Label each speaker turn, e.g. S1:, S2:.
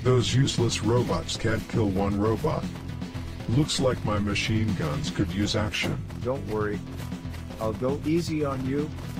S1: Those useless robots can't kill one robot. Looks like my machine guns could use action.
S2: Don't worry. I'll go easy on you,